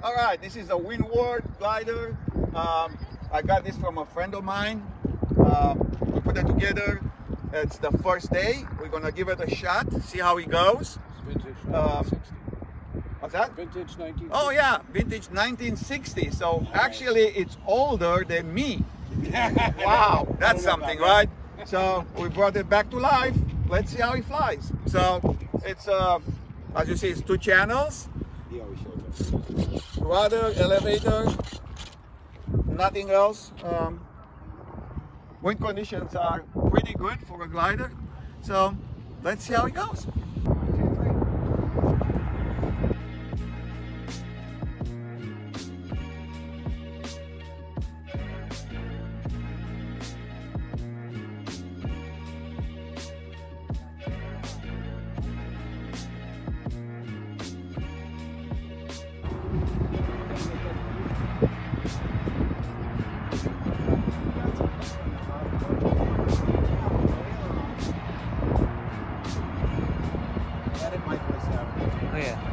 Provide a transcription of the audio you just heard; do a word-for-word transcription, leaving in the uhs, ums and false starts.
All right, this is a Windward glider. Um, I got this from a friend of mine. Um, we put it together. It's the first day. We're gonna give it a shot, see how it goes. It's vintage Um, nineteen sixty. What's that? Vintage nineteen sixty. Oh yeah, vintage nineteen sixty. So actually, it's older than me. Wow, that's something, right? So we brought it back to life. Let's see how it flies. So it's, uh, as you see, it's two channels. He always shows us. Rudder, elevator, nothing else. Um, wind conditions are pretty good for a glider. So let's see how it goes. Oh yeah.